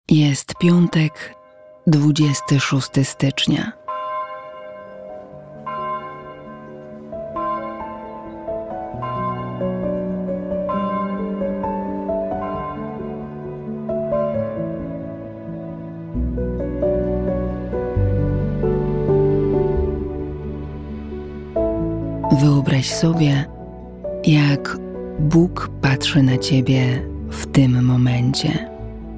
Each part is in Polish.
Jest piątek, 26 stycznia. Wyobraź sobie, jak Bóg patrzy na ciebie w tym momencie.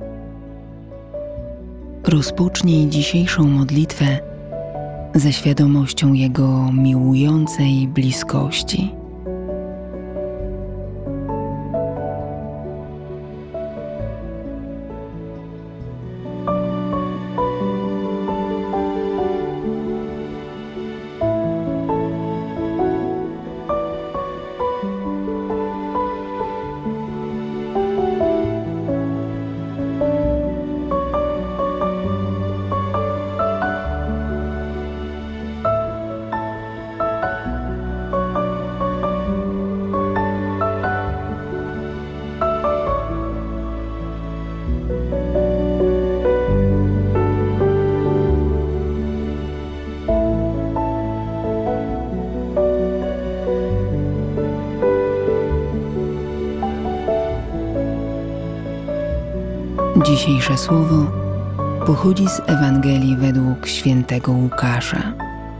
Rozpocznij dzisiejszą modlitwę ze świadomością Jego miłującej bliskości. Dzisiejsze słowo pochodzi z Ewangelii według świętego Łukasza.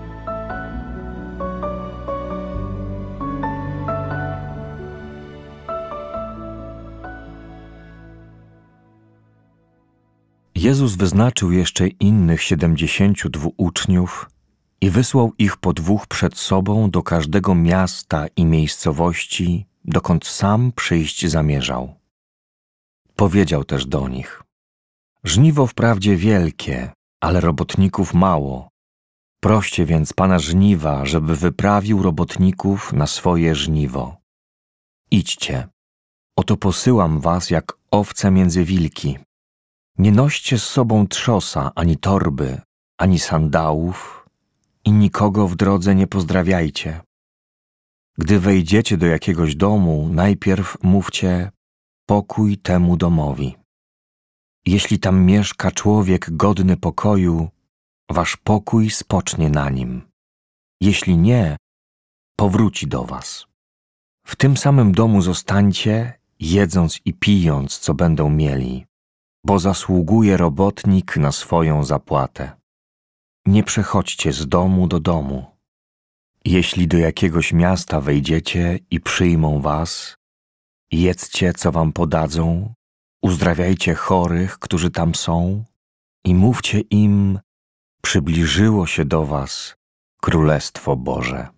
Jezus wyznaczył jeszcze innych 72 uczniów i wysłał ich po dwóch przed sobą do każdego miasta i miejscowości, dokąd sam przyjść zamierzał. Powiedział też do nich: żniwo wprawdzie wielkie, ale robotników mało. Proście więc Pana żniwa, żeby wyprawił robotników na swoje żniwo. Idźcie, oto posyłam was jak owce między wilki. Nie noście z sobą trzosa, ani torby, ani sandałów i nikogo w drodze nie pozdrawiajcie. Gdy wejdziecie do jakiegoś domu, najpierw mówcie: pokój temu domowi. Jeśli tam mieszka człowiek godny pokoju, wasz pokój spocznie na nim. Jeśli nie, powróci do was. W tym samym domu zostańcie, jedząc i pijąc, co będą mieli, bo zasługuje robotnik na swoją zapłatę. Nie przechodźcie z domu do domu. Jeśli do jakiegoś miasta wejdziecie i przyjmą was, jedzcie, co wam podadzą, uzdrawiajcie chorych, którzy tam są i mówcie im: przybliżyło się do was Królestwo Boże.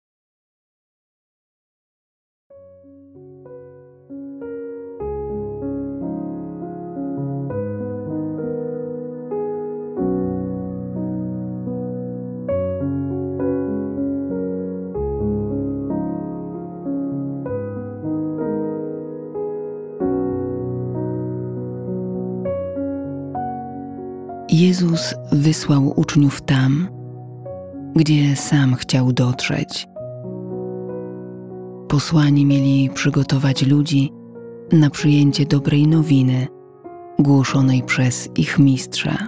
Jezus wysłał uczniów tam, gdzie sam chciał dotrzeć. Posłani mieli przygotować ludzi na przyjęcie dobrej nowiny głoszonej przez ich mistrza.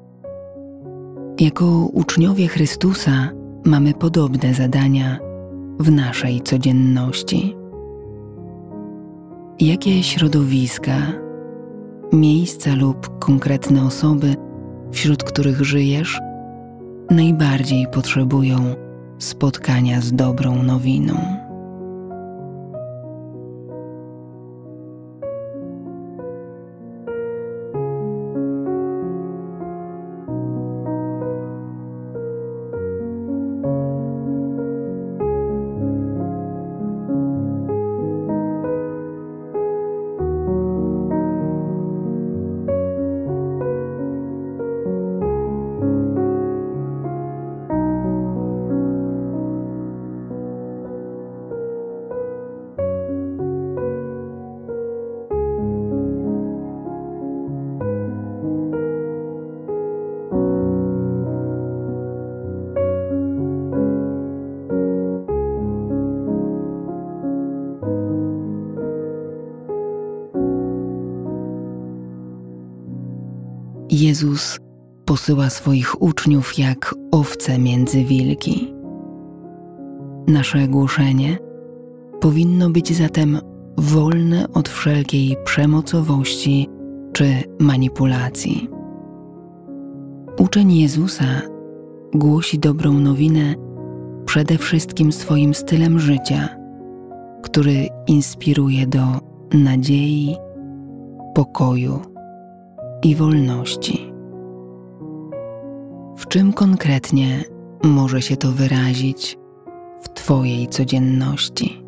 Jako uczniowie Chrystusa mamy podobne zadania w naszej codzienności. Jakie środowiska, miejsca lub konkretne osoby, wśród których żyjesz, najbardziej potrzebują spotkania z dobrą nowiną? Jezus posyła swoich uczniów jak owce między wilki. Nasze głoszenie powinno być zatem wolne od wszelkiej przemocowości czy manipulacji. Uczeń Jezusa głosi dobrą nowinę przede wszystkim swoim stylem życia, który inspiruje do nadziei, pokoju i wolności. W czym konkretnie może się to wyrazić w Twojej codzienności?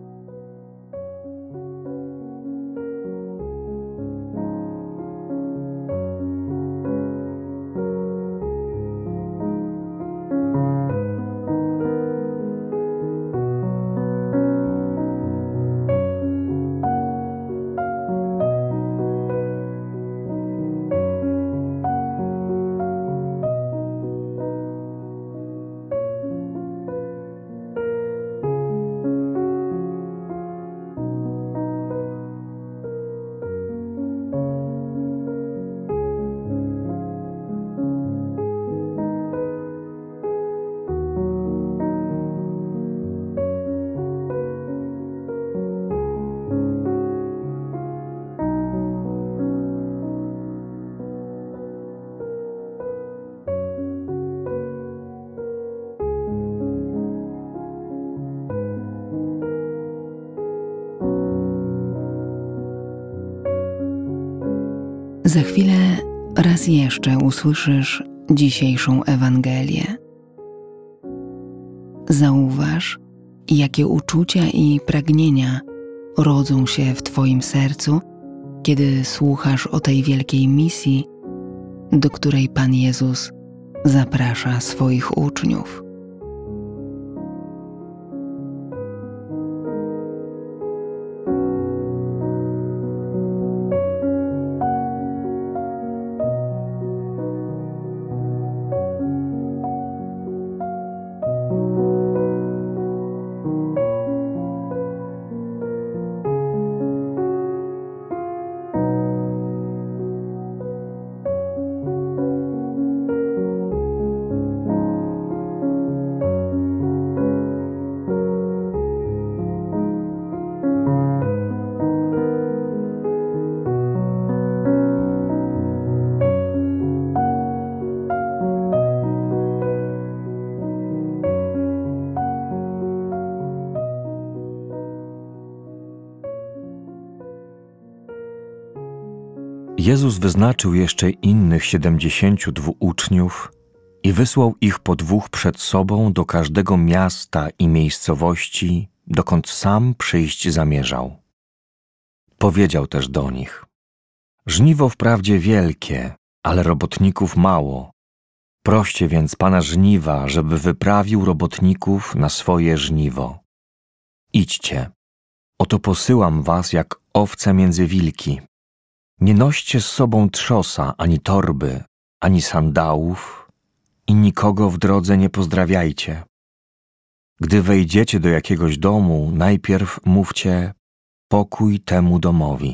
Za chwilę raz jeszcze usłyszysz dzisiejszą Ewangelię. Zauważ, jakie uczucia i pragnienia rodzą się w Twoim sercu, kiedy słuchasz o tej wielkiej misji, do której Pan Jezus zaprasza swoich uczniów. Jezus wyznaczył jeszcze innych 72 uczniów i wysłał ich po dwóch przed sobą do każdego miasta i miejscowości, dokąd sam przyjść zamierzał. Powiedział też do nich: żniwo wprawdzie wielkie, ale robotników mało. Proście więc Pana żniwa, żeby wyprawił robotników na swoje żniwo. Idźcie, oto posyłam was jak owce między wilki. Nie noście z sobą trzosa, ani torby, ani sandałów i nikogo w drodze nie pozdrawiajcie. Gdy wejdziecie do jakiegoś domu, najpierw mówcie: pokój temu domowi.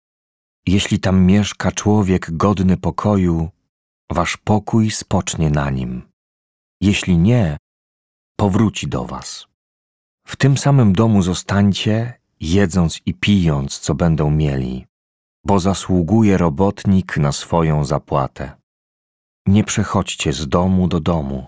Jeśli tam mieszka człowiek godny pokoju, wasz pokój spocznie na nim. Jeśli nie, powróci do was. W tym samym domu zostańcie, jedząc i pijąc, co będą mieli, bo zasługuje robotnik na swoją zapłatę. Nie przechodźcie z domu do domu.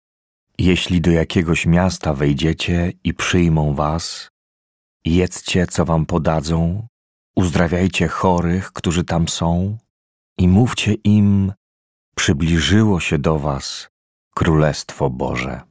Jeśli do jakiegoś miasta wejdziecie i przyjmą was, jedzcie, co wam podadzą, uzdrawiajcie chorych, którzy tam są i mówcie im: przybliżyło się do was Królestwo Boże.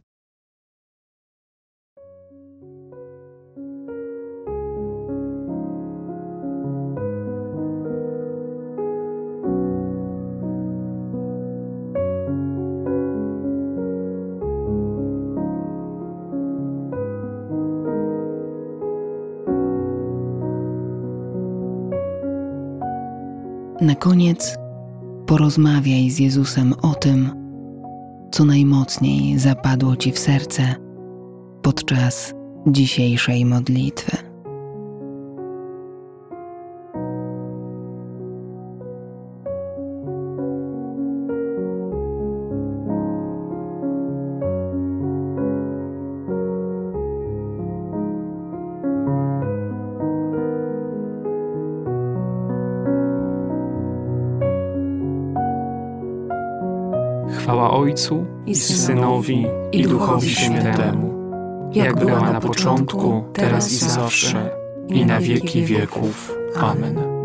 Na koniec porozmawiaj z Jezusem o tym, co najmocniej zapadło Ci w serce podczas dzisiejszej modlitwy. Chwała Ojcu i Synowi, i Duchowi Świętemu, jak była na początku, teraz i zawsze, i na wieki wieków. Amen.